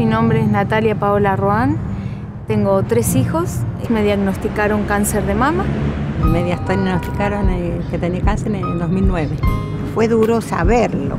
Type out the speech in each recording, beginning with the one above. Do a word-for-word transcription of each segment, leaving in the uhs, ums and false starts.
nombre es Natalia Paola Roán, tengo tres hijos, me diagnosticaron cáncer de mama. Me diagnosticaron que tenía cáncer en el dos mil nueve. Fue duro saberlo,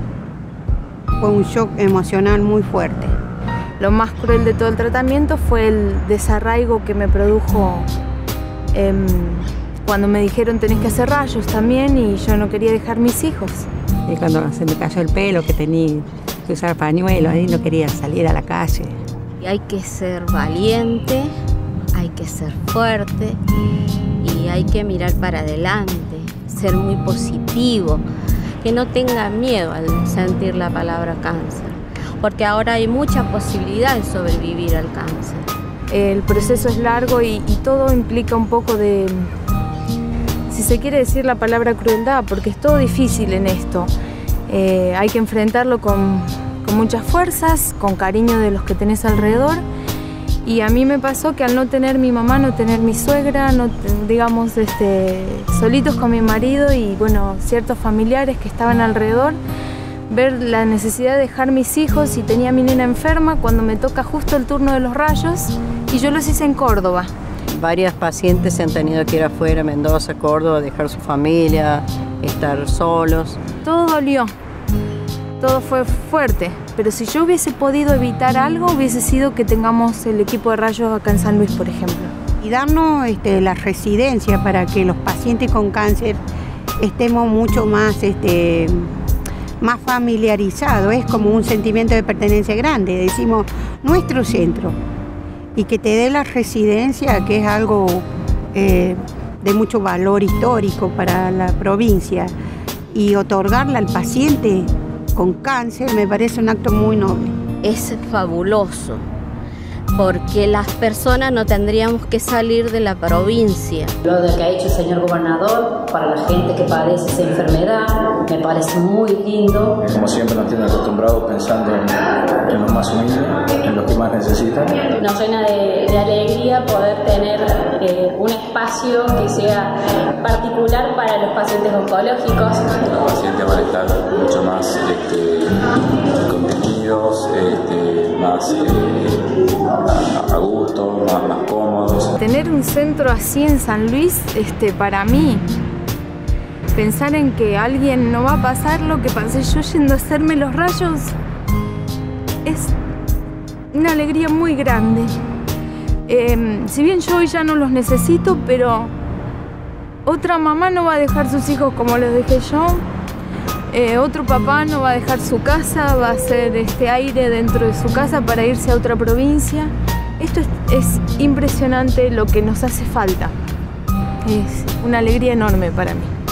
fue un shock emocional muy fuerte. Lo más cruel de todo el tratamiento fue el desarraigo que me produjo eh, cuando me dijeron tenés que hacer rayos también y yo no quería dejar mis hijos. Y cuando se me cayó el pelo, que tenía que usar pañuelo, ahí no quería salir a la calle. Y hay que ser valiente, hay que ser fuerte y hay que mirar para adelante, ser muy positivo, que no tenga miedo al sentir la palabra cáncer, porque ahora hay mucha posibilidad de sobrevivir al cáncer. El proceso es largo y, y todo implica un poco de, si se quiere decir la palabra crueldad, porque es todo difícil en esto. Eh, hay que enfrentarlo con, con muchas fuerzas, con cariño de los que tenés alrededor. Y a mí me pasó que al no tener mi mamá, no tener mi suegra, no, digamos, este, solitos con mi marido y bueno, ciertos familiares que estaban alrededor, ver la necesidad de dejar mis hijos y tenía a mi nena enferma cuando me toca justo el turno de los rayos y yo los hice en Córdoba. Varias pacientes se han tenido que ir afuera, Mendoza, Córdoba, dejar su familia, estar solos. Todo dolió, todo fue fuerte, pero si yo hubiese podido evitar algo, hubiese sido que tengamos el equipo de rayos acá en San Luis, por ejemplo. Y darnos este, la residencia para que los pacientes con cáncer estemos mucho más, este, más familiarizados. Es como un sentimiento de pertenencia grande, decimos nuestro centro. Y que te dé la residencia, que es algo eh, de mucho valor histórico para la provincia, y otorgarla al paciente con cáncer me parece un acto muy noble. Es fabuloso, porque las personas no tendríamos que salir de la provincia. Lo que ha hecho el señor gobernador para la gente que padece esa enfermedad me parece muy lindo. Como siempre nos tienen acostumbrados pensando en, en los más humildes, en los que más necesitan. Nos llena de, de alegría poder tener eh, un espacio que sea particular para los pacientes oncológicos. Los pacientes van a estar mucho más este, contenidos, este, más eh, a, a gusto, más, más cómodos. Tener un centro así en San Luis, este, para mí, pensar en que alguien no va a pasar lo que pasé yo yendo a hacerme los rayos, es una alegría muy grande. Eh, si bien yo hoy ya no los necesito, pero otra mamá no va a dejar sus hijos como los dejé yo. Eh, otro papá no va a dejar su casa, va a hacer este aire dentro de su casa para irse a otra provincia. Esto es, es impresionante lo que nos hace falta. Es una alegría enorme para mí.